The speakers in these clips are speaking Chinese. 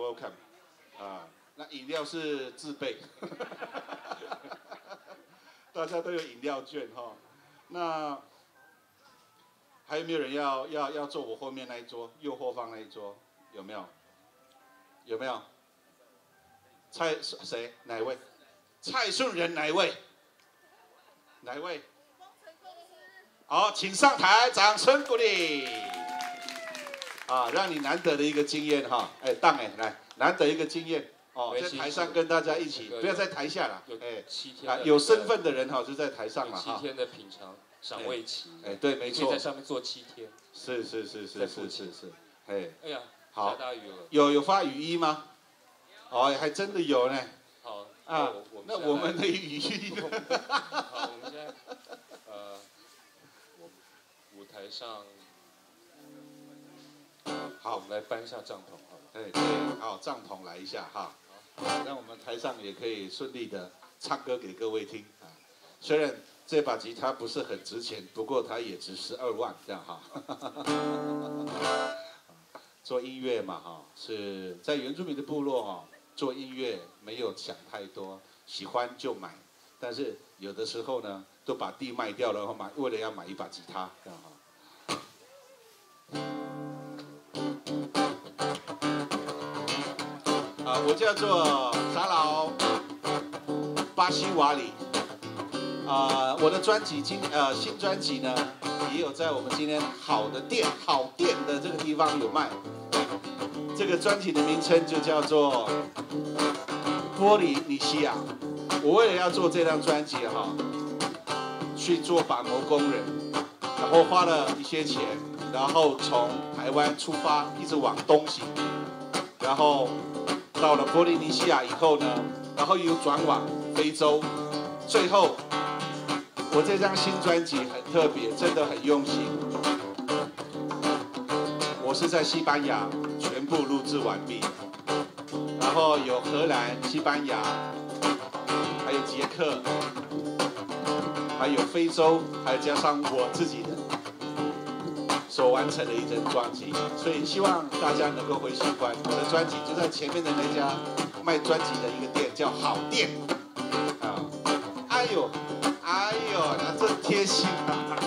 welcome 啊。那饮料是自备，大家都有饮料券哈。那还有没有人要坐我后面那一桌，右后方那一桌？有没有？有没有？谁？哪一位？蔡顺仁哪一位？哪一位？好，请上台，掌声鼓励。啊，让你难得的一个经验哈，哎，当哎，来，难得一个经验哦，在台上跟大家一起，不要在台下啦，哎 ，7天有身份的人哈就在台上嘛哈。 7天的品尝赏味期， 哎，对，没错， 可以在上面坐7天。 是，哎， 哎呀， 好， 下大雨了。 有发雨衣吗？哦，还真的有呢。 好啊，那我们的雨衣呢？好，我们现在舞台上。好，我们来搬一下帐篷，好了。 对，好，帐篷来一下哈，让我们台上也可以顺利的唱歌给各位听啊。虽然这把吉他不是很值钱，不过它也值12万这样哈。做音乐嘛哈，是在原住民的部落哦，做音乐没有想太多，喜欢就买，但是有的时候呢，都把地卖掉了，然后为了要买一把吉他这样哈。我叫做长老巴西瓦里，我的专辑新专辑呢，也有在我们今天好店的这个地方有卖。这个专辑的名称就叫做《波利尼西亚》。我为了要做这张专辑哈，去做板模工人，然后花了一些钱，然后从台湾出发，一直往东行，然后到了波利尼西亚以后呢，然后又转往非洲，最后我这张新专辑很特别，真的很用心。我是在西班牙全部录制完毕，然后有荷兰、西班牙，还有捷克，还有非洲，还有加上我自己的所完成的一张专辑，所以希望大家能够会喜欢我的专辑。就在前面的那家卖专辑的一个店叫好店啊，哎呦，那真贴心啊！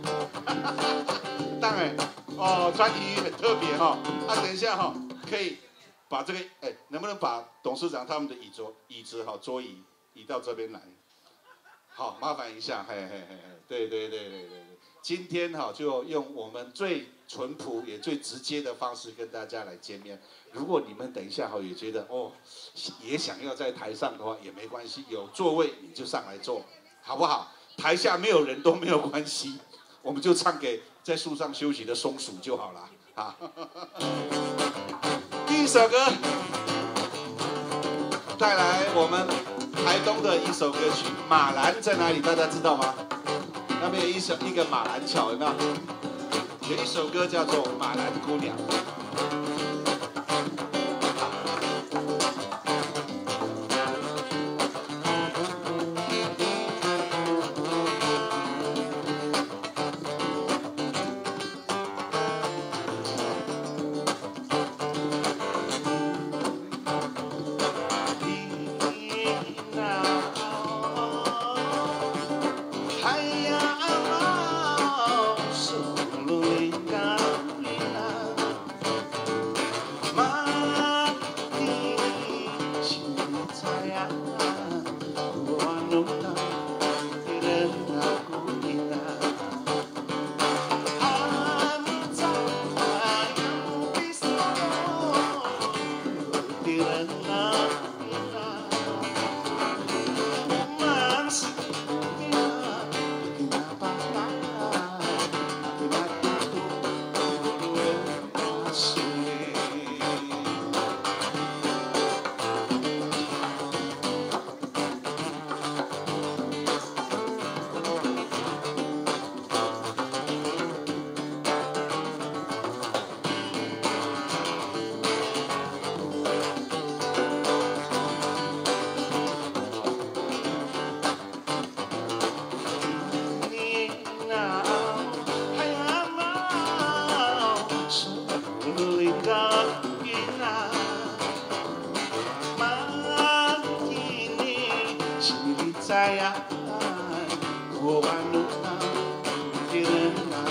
当然哦，专辑很特别哈。等一下哈，可以把这个能不能把董事长他们的椅子哈桌椅移到这边来？好，麻烦一下，对。今天哈就用我们最淳朴也最直接的方式跟大家来见面。如果你们等一下哈也觉得也想要在台上的话也没关系，有座位你就上来坐，好不好？台下没有人都没有关系，我们就唱给在树上休息的松鼠就好了啊。第一首歌带来我们台东的一首歌曲《马兰在哪里》，大家知道吗？那边有一个马兰桥，有没有？有一首歌叫做《马兰姑娘》。 在我玩路的人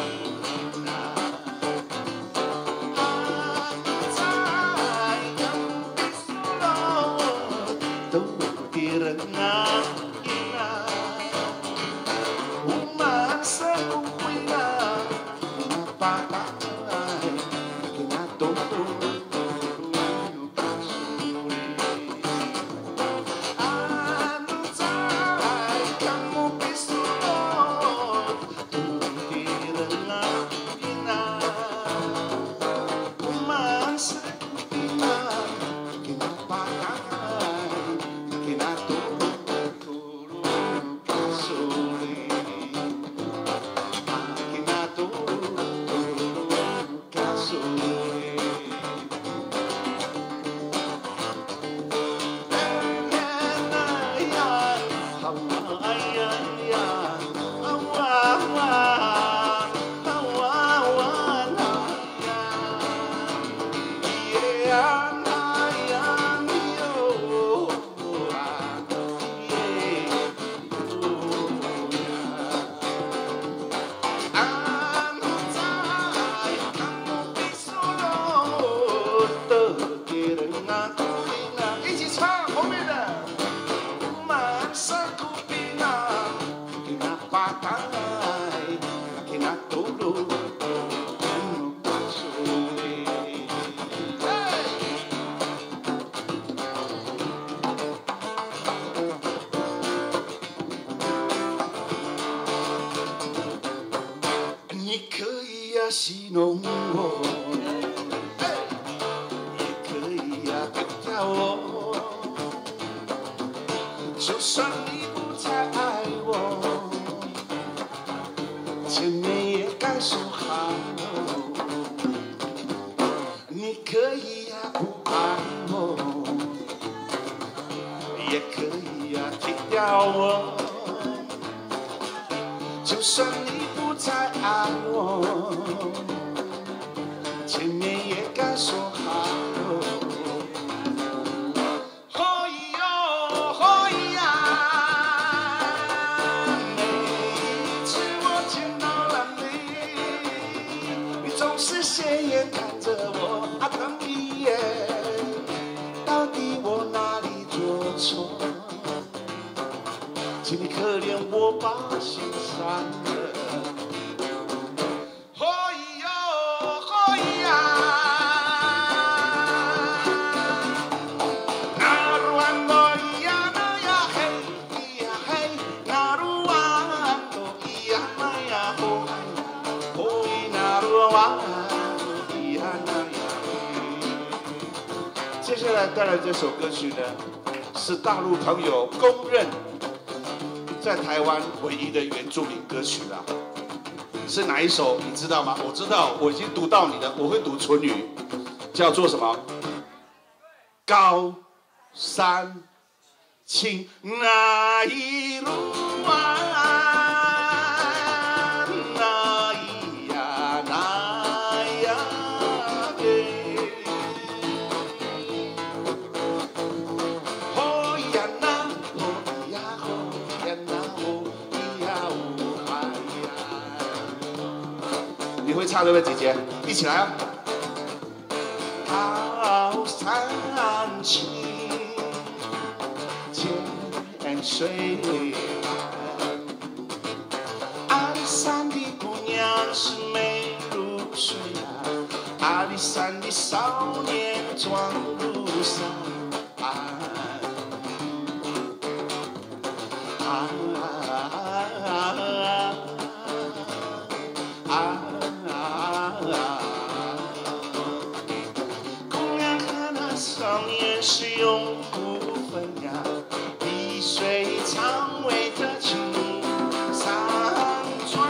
戏弄我，也可以跳我，就算你不再爱我，见面也该说好。你可以不爱我，也可以踢掉我，就算你不再爱我。见面也该说好。哦哟，哦呀，每次我见到了你，你总是斜眼看着我，等一眼，到底我哪里做错？请你可怜我把心伤了。接下来带来这首歌曲呢，是大陆朋友公认在台湾唯一的原住民歌曲啦。是哪一首？你知道吗？我知道，我已经读到你的，我会读唇语，叫做什么？高山青那一路啊。你会唱对不对，姐姐？一起来啊！高山青，浅水岸，阿里山的姑娘是美如水啊，阿里山的少年壮如山。少年是永不分呀，碧水长尾的青山川。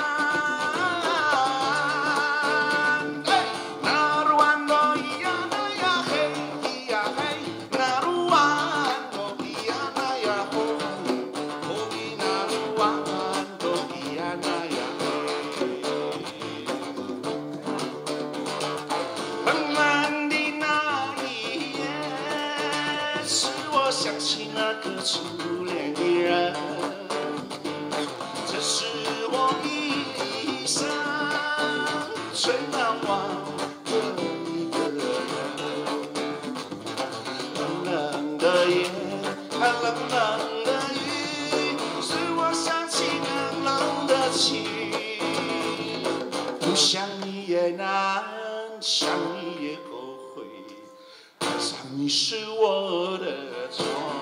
那鲁湾多咿呀那呀嘿咿呀嘿，那鲁湾多咿呀那呀吼，吼咿那鲁湾多咿呀那呀嘿。想起那个初恋的人， 最难忘的一个人。冷冷的夜，寒冷冷的雨，使我想起冷冷的情。不想你也难，想你也后悔，爱上你是我的错。